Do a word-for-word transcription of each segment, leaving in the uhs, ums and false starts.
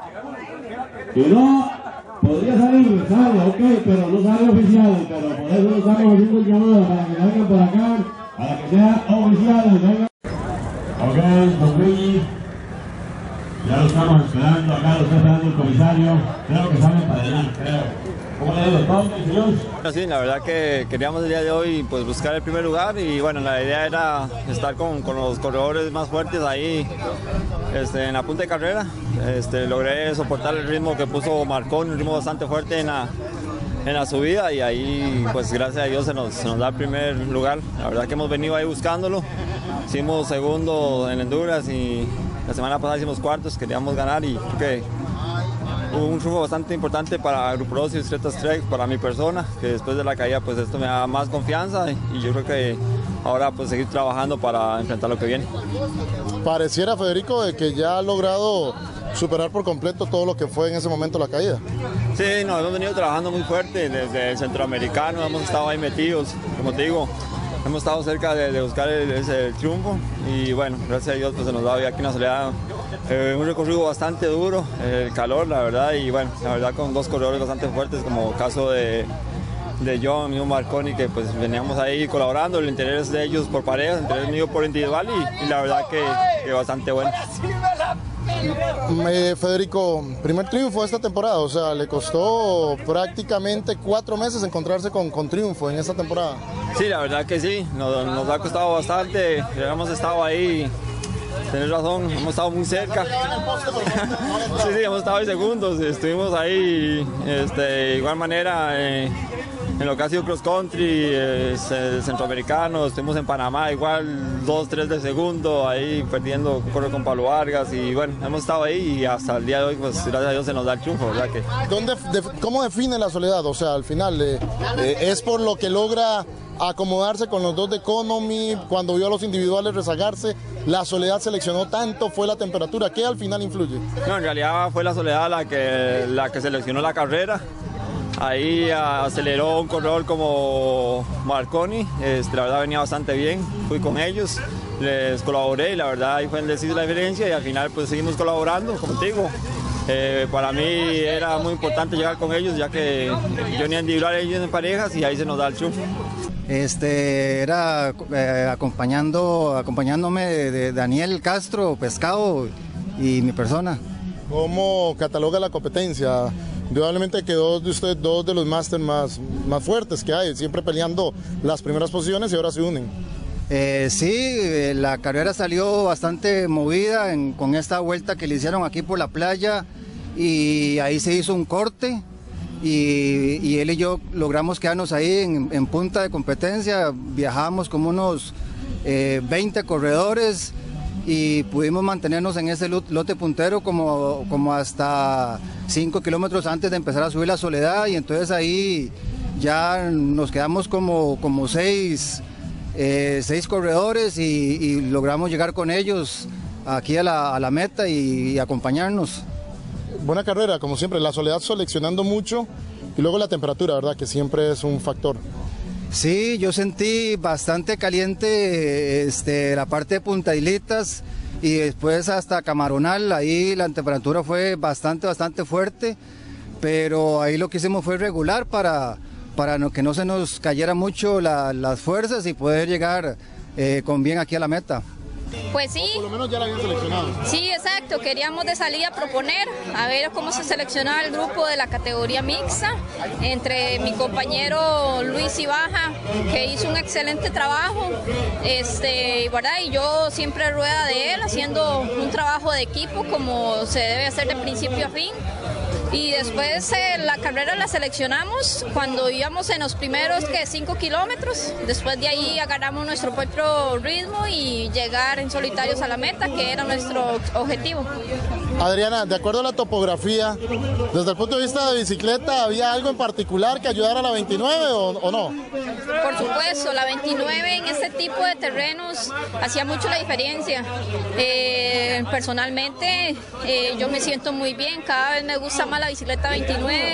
Y no, podría salir, sale, ok, pero no sale oficial, pero por eso estamos haciendo el llamado para que vengan por acá, para que sea oficial, vengan. Ok, don Luigi, ya lo estamos esperando, acá lo está esperando el comisario, creo que salen para adelante, creo. ¿Cómo le digo, Tom, señor? Bueno, sí, la verdad que queríamos el día de hoy pues buscar el primer lugar y bueno, la idea era estar con, con los corredores más fuertes ahí este, en la punta de carrera. Este, logré soportar el ritmo que puso Marconi, un ritmo bastante fuerte en la, en la subida y ahí pues gracias a Dios se nos, se nos da el primer lugar. La verdad que hemos venido ahí buscándolo, hicimos segundo en Endurance y la semana pasada hicimos cuartos, queríamos ganar y creo que hubo un triunfo bastante importante para Grupo dos y Bicicletas Trek, para mi persona, que después de la caída pues esto me da más confianza y yo creo que ahora pues seguir trabajando para enfrentar lo que viene. Pareciera, Federico, de que ya ha logrado superar por completo todo lo que fue en ese momento la caída. Sí, nos hemos venido trabajando muy fuerte desde el centroamericano, hemos estado ahí metidos, como te digo, hemos estado cerca de, de buscar el, ese, el triunfo y bueno, gracias a Dios pues se nos da hoy aquí en la Soledad. Eh, un recorrido bastante duro, eh, el calor la verdad y bueno, la verdad con dos corredores bastante fuertes como el caso de, de John, mío Marconi, que pues veníamos ahí colaborando, el interés de ellos por parejas, el interés mío por individual y, y la verdad que, que bastante bueno. Eh, Federico, primer triunfo de esta temporada, o sea, le costó prácticamente cuatro meses encontrarse con, con triunfo en esta temporada. Sí, la verdad que sí, nos, nos ha costado bastante, hemos estado ahí. Tienes razón, hemos estado muy cerca. Sí, sí, hemos estado ahí segundos, estuvimos ahí este, de igual manera eh, en lo que ha sido cross country, eh, centroamericano, estuvimos en Panamá igual dos, tres de segundo, ahí perdiendo, corre con Pablo Vargas y bueno, hemos estado ahí y hasta el día de hoy, pues gracias a Dios se nos da el triunfo, ¿verdad? Que... ¿Dónde, de, ¿Cómo define la Soledad? O sea, al final, eh, eh, ¿es por lo que logra acomodarse con los dos de Economy, cuando vio a los individuales rezagarse? ¿La Soledad seleccionó tanto? ¿Fue la temperatura? ¿Qué al final influye? No, en realidad fue la Soledad la que, la que seleccionó la carrera. Ahí aceleró un corredor como Marconi, este, la verdad venía bastante bien, fui con ellos, les colaboré y la verdad ahí fue el decisivo la diferencia y al final pues seguimos colaborando, como te digo. Eh, para mí era muy importante llegar con ellos ya que yo ni individual, ellos en parejas y ahí se nos da el triunfo. Este, era eh, acompañando, acompañándome de, de Daniel Castro, Pescado y mi persona. ¿Cómo cataloga la competencia? Indudablemente que dos de ustedes, dos de los máster más, más fuertes que hay, siempre peleando las primeras posiciones y ahora se unen. Eh, sí, la carrera salió bastante movida en, con esta vuelta que le hicieron aquí por la playa y ahí se hizo un corte. Y, y él y yo logramos quedarnos ahí en, en punta de competencia, viajamos como unos eh, veinte corredores y pudimos mantenernos en ese lote puntero como, como hasta cinco kilómetros antes de empezar a subir la Soledad y entonces ahí ya nos quedamos como, como seis, eh, seis corredores y, y logramos llegar con ellos aquí a la, a la meta y, y acompañarnos. Buena carrera, como siempre, la Soledad seleccionando mucho y luego la temperatura, ¿verdad? Que siempre es un factor. Sí, yo sentí bastante caliente este, la parte de Punta Hilitas y después hasta Camaronal, ahí la temperatura fue bastante, bastante fuerte, pero ahí lo que hicimos fue regular para, para no, que no se nos cayera mucho la, las fuerzas y poder llegar eh, con bien aquí a la meta. Pues sí. O por lo menos ya la habían seleccionado. Sí, exacto. Queríamos de salida a proponer, a ver cómo se seleccionaba el grupo de la categoría mixta, entre mi compañero Luis Ibaja, que hizo un excelente trabajo, este, ¿verdad? Y yo siempre rueda de él, haciendo un trabajo de equipo como se debe hacer de principio a fin. Y después eh, la carrera la seleccionamos cuando íbamos en los primeros que cinco kilómetros. Después de ahí agarramos nuestro propio ritmo y llegar en solitarios a la meta, que era nuestro objetivo. Adriana, de acuerdo a la topografía, desde el punto de vista de bicicleta, ¿había algo en particular que ayudara a la veintinueve o, o no? Por supuesto, la veintinueve en este tipo de terrenos hacía mucho la diferencia. Eh, personalmente eh, yo me siento muy bien, cada vez me gusta más la bicicleta veintinueve,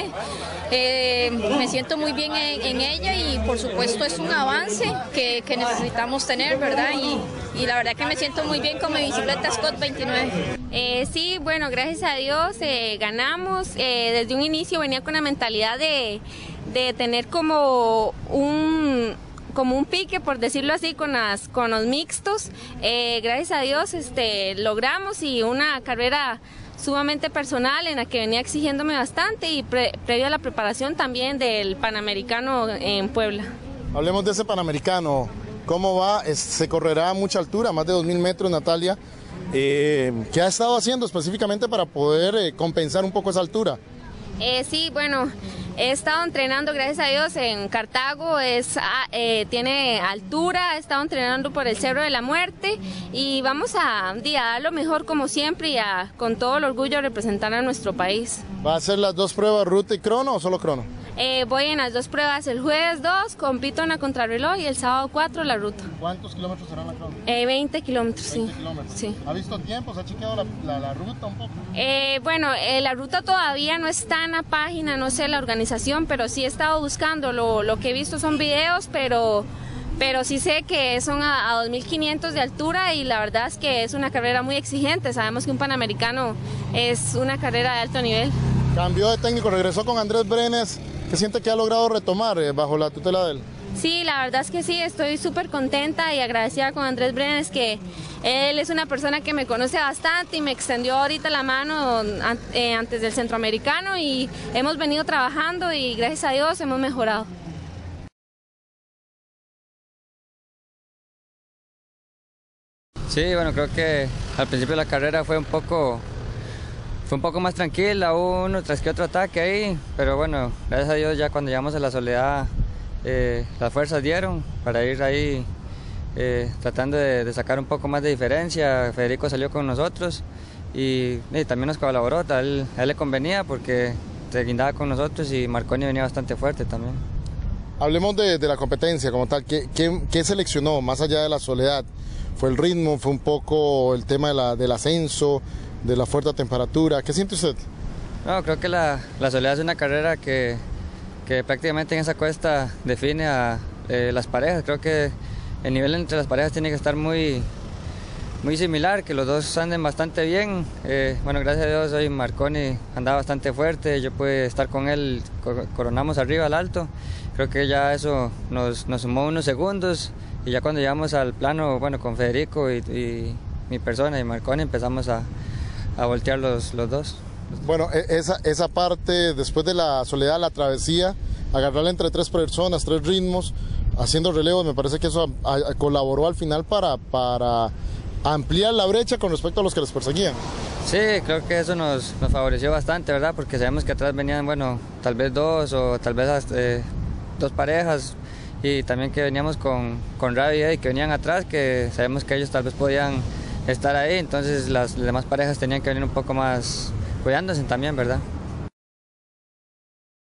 eh, me siento muy bien en, en ella y por supuesto es un avance que, que necesitamos tener, ¿verdad? Y, y la verdad que me siento muy bien con mi bicicleta Scott veintinueve. Eh, sí, bueno. bueno, gracias a Dios eh, ganamos. Eh, desde un inicio venía con la mentalidad de, de tener como un... como un pique, por decirlo así, con, las, con los mixtos. Eh, gracias a Dios este, logramos, y una carrera sumamente personal en la que venía exigiéndome bastante, y pre, previo a la preparación también del Panamericano en Puebla. Hablemos de ese Panamericano, ¿cómo va? Es, se correrá a mucha altura, más de dos mil metros, Natalia. Eh, ¿Qué ha estado haciendo específicamente para poder eh, compensar un poco esa altura? Eh, sí, bueno, he estado entrenando, gracias a Dios, en Cartago, es, eh, tiene altura, he estado entrenando por el Cerro de la Muerte, y vamos a, a dar lo mejor como siempre, y a, con todo el orgullo, representar a nuestro país. ¿Va a hacer las dos pruebas, ruta y crono, o solo crono? Eh, voy en las dos pruebas, el jueves dos, compito en la contrarreloj, y el sábado cuatro la ruta. ¿Cuántos kilómetros será la crono? Eh, veinte kilómetros, veinte sí. kilómetros. sí. ¿Ha visto tiempos? ¿Ha chequeado la, la, la ruta un poco? Eh, bueno, eh, la ruta todavía no está en la página, no sé la organización, pero sí he estado buscando. Lo, lo que he visto son videos, pero, pero sí sé que son a, a dos mil quinientos de altura, y la verdad es que es una carrera muy exigente. Sabemos que un Panamericano es una carrera de alto nivel. Cambió de técnico, regresó con Andrés Brenes. ¿Qué siente que ha logrado retomar eh, bajo la tutela de él? Sí, la verdad es que sí, estoy súper contenta y agradecida con Andrés Brenes, que él es una persona que me conoce bastante y me extendió ahorita la mano eh, antes del Centroamericano, y hemos venido trabajando y gracias a Dios hemos mejorado. Sí, bueno, creo que al principio de la carrera fue un poco... Fue un poco más tranquila, uno tras que otro ataque ahí, pero bueno, gracias a Dios ya cuando llegamos a la Soledad eh, las fuerzas dieron para ir ahí eh, tratando de, de sacar un poco más de diferencia. Federico salió con nosotros y, y también nos colaboró, a él, a él le convenía porque se guindaba con nosotros, y Marconi venía bastante fuerte también. Hablemos de, de la competencia como tal. ¿Qué, qué, qué seleccionó más allá de la Soledad? ¿Fue el ritmo? ¿Fue un poco el tema de la, del ascenso? ¿De la fuerte temperatura? ¿Qué siente usted? No, creo que la, la Soledad es una carrera que, que prácticamente en esa cuesta define a eh, las parejas. Creo que el nivel entre las parejas tiene que estar muy, muy similar, que los dos anden bastante bien. Eh, bueno, gracias a Dios hoy Marconi andaba bastante fuerte, yo pude estar con él, coronamos arriba al alto. Creo que ya eso nos, nos sumó unos segundos, y ya cuando llegamos al plano, bueno, con Federico y, y mi persona y Marconi empezamos a a voltear los, los dos. Bueno, esa, esa parte, después de la Soledad, la travesía, agarrarla entre tres personas, tres ritmos, haciendo relevos, me parece que eso a, a, colaboró al final para, para ampliar la brecha con respecto a los que les perseguían. Sí, creo que eso nos, nos favoreció bastante, ¿verdad? Porque sabemos que atrás venían, bueno, tal vez dos o tal vez hasta, eh, dos parejas, y también que veníamos con, con Rabia y que venían atrás, que sabemos que ellos tal vez podían estar ahí, entonces las demás parejas tenían que venir un poco más cuidándose también, ¿verdad?